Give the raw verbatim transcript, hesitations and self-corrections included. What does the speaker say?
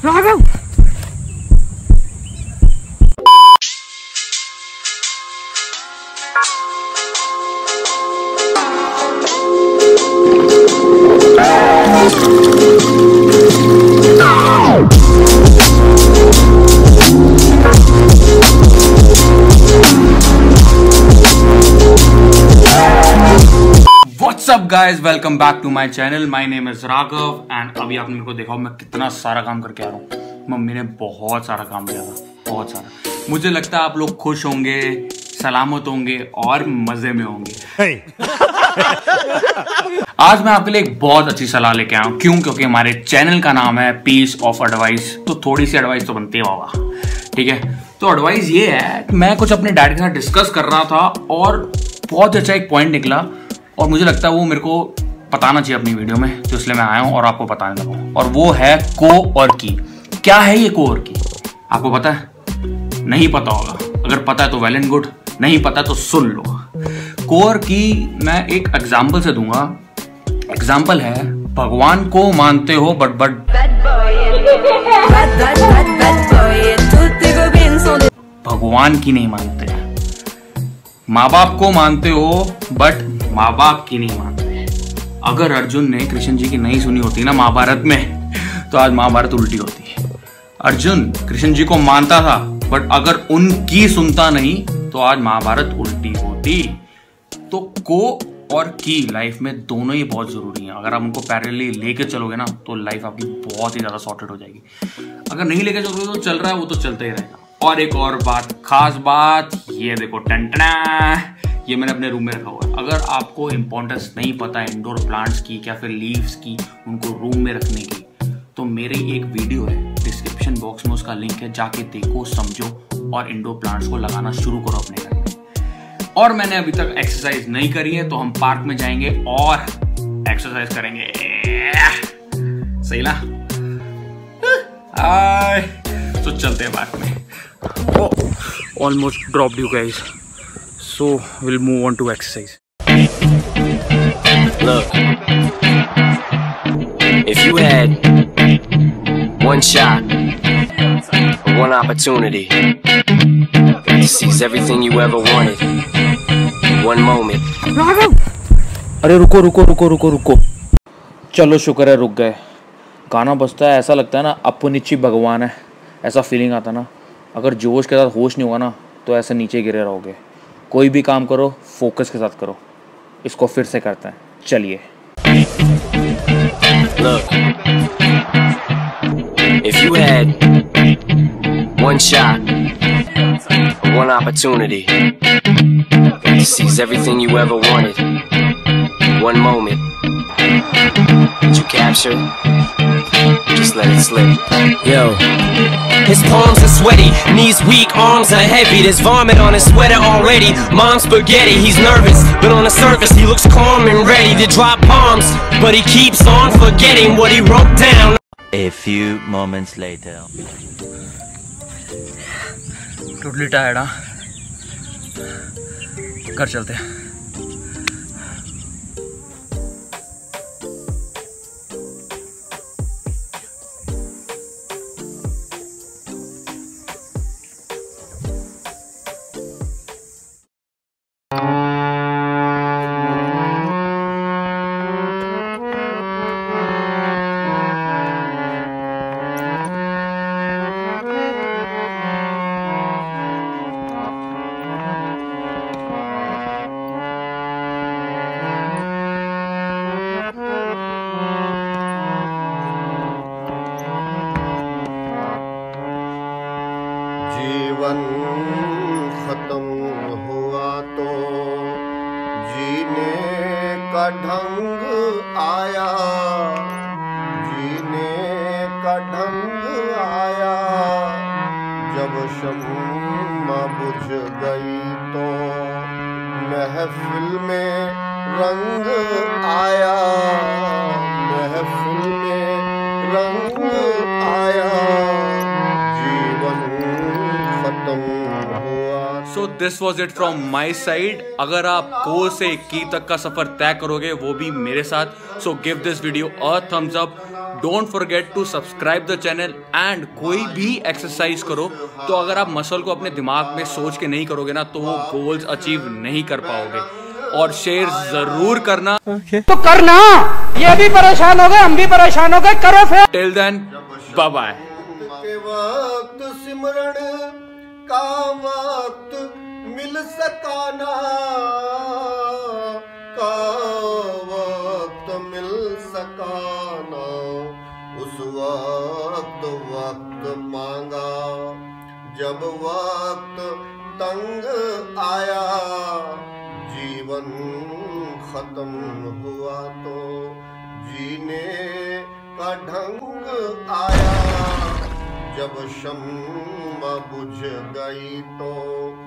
Raghav What's up guys, welcome back to my channel. My name is Raghav and अभी आपने मेरे को देखा मैं कितना सारा काम करके आ रहा हूँ। मम्मी ने बहुत सारा काम दिया था, बहुत सारा। मुझे लगता है आप लोग खुश होंगे, सलामत होंगे और मजे में होंगे। आज मैं आपके लिए एक बहुत अच्छी सलाह लेके आया हूँ। क्यों? क्योंकि हमारे चैनल का नाम है पीस ऑफ एडवाइस, तो थोड़ी सी एडवाइस तो बनती होगा, ठीक है। तो एडवाइस ये है कि मैं कुछ अपने डैडी के साथ डिस्कस कर रहा था और बहुत अच्छा एक पॉइंट निकला और मुझे लगता है वो मेरे को बताना चाहिए अपनी वीडियो में, तो इसलिए मैं आया हूँ और आपको बताने लगा हूँ। और वो है को और की। क्या है ये को और की? आपको पता है? नहीं पता होगा। अगर पता है तो वेल एंड गुड, नहीं पता तो सुन लो। को और की मैं एक एग्जाम्पल से दूंगा। एग्जाम्पल है, भगवान को मानते हो बट बट भगवान की नहीं मानते। माँ बाप को मानते हो बट माँ बाप की नहीं मानते। अगर अर्जुन ने कृष्ण जी की नहीं सुनी होती ना महाभारत में, तो आज महाभारत उल्टी होती। अर्जुन कृष्ण जी को मानता था बट अगर उनकी सुनता नहीं तो आज महाभारत उल्टी होती। तो को और की लाइफ में दोनों ही बहुत जरूरी हैं। अगर आप उनको पैरेलली लेके चलोगे ना तो लाइफ आपकी बहुत ही ज्यादा सॉर्टेड हो जाएगी। अगर नहीं लेके चलोगे तो चल रहा है वो तो चलता ही रहेगा। और एक और बात, खास बात, ये देखो टंटना, ये मैंने अपने रूम में रखा हुआ है। अगर आपको इंपॉर्टेंस नहीं पता है इंडोर प्लांट्स की या फिर लीव्स की, उनको रूम में रखने की, तो मेरी एक वीडियो है, डिस्क्रिप्शन बॉक्स में उसका लिंक है, जाके देखो, समझो और इंडोर प्लांट्स को लगाना शुरू करो अपने घर में। और मैंने अभी तक एक्सरसाइज नहीं करी है, तो हम पार्क में जाएंगे और एक्सरसाइज करेंगे। सही ना? तो चलते हैं पार्क में। Oh, almost dropped you guys, so we'll move on to exercise. Look, if you had one shot, one opportunity to seize everything you ever wanted, one moment. Raghav अरे रुको रुको रुको रुको रुको चलो शुक्र है रुक गए। गाना बजता है, ऐसा लगता है ना अपनिची भगवान है, ऐसा फीलिंग आता ना। अगर जोश के साथ होश नहीं होगा ना तो ऐसे नीचे गिरे रहोगे। कोई भी काम करो फोकस के साथ करो। इसको फिर से करते हैं, चलिए। Look, if you had one shot, one opportunity to seize everything you ever wanted, one moment, did you capture it? Just let it slip. Yo, his palms are sweaty, knees weak, arms are heavy. There's vomit on his sweater already. Mom's spaghetti, he's nervous, but on the surface he looks calm and ready to drop bombs. But he keeps on forgetting what he wrote down. A few moments later. Totally tired. हाँ, घर चलते हैं। जीवन खत्म हुआ तो जीने का ढंग आया, जीने का ढंग आया। जब शम्मा बुझ गई तो महफिल में रंग आया, महफिल में रंग आया। जीवन खत्म हुआ so this was it from my side. अगर आप को से की तक का सफर तय करोगे वो भी मेरे साथ, so give this video a thumbs up. Don't forget to subscribe the channel and कोई भी एक्सरसाइज करो तो अगर आप मसल को अपने दिमाग में सोच के नहीं करोगे ना तो वो गोल्स अचीव नहीं कर पाओगे। और शेयर जरूर करना। okay. तो करना, ये भी परेशान हो गए, हम भी परेशान हो गए, करो फिर। Till then bye bye. के वक्त सिमरण का वक्त मिल सकाना, का वक्त मिल सकाना, उस वक्त वक्त मांगा, जब वक्त तंग आया, जीवन खत्म हुआ तो जीने का ढंग आया, जब शम्मा बुझ गई तो